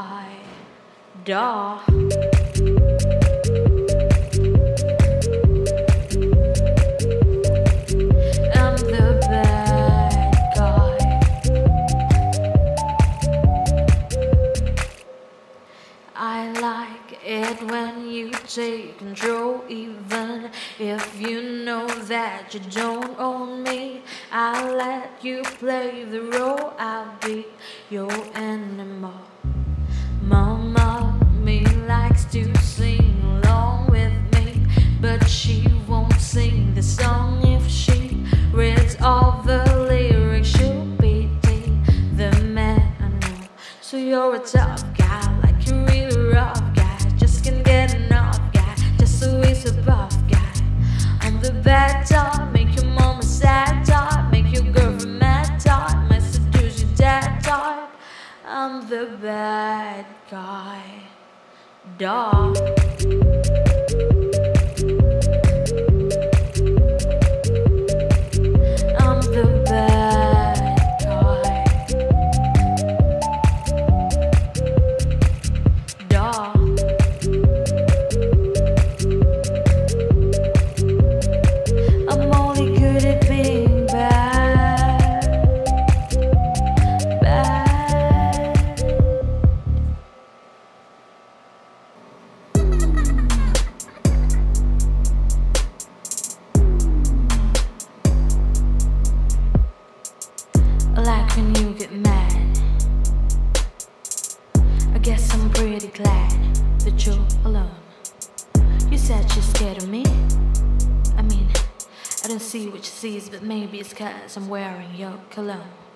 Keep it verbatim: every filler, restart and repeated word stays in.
guy. Duh. I'm the bad guy. I like it when you take control, even if you know that you don't own me. I'll let you play the role, I'll be your animal. Mama me likes to sing along with me, but she won't sing the song. If she reads all the lyrics, she'll be the man I know. So you're a tough guy, like you're really rough guy, just can't get enough guy, just so he's a buff guy. I'm the bad type, make your mama sad type, make your girlfriend mad type, might seduce your dad type. I'm the bad guy. Duh. I'm the bad guy. Duh. I'm only good at being bad. Bad. Like when you get mad, I guess I'm pretty glad that you're alone. You said you're scared of me. I mean, I don't see what she sees, but maybe it's 'cause I'm wearing your cologne.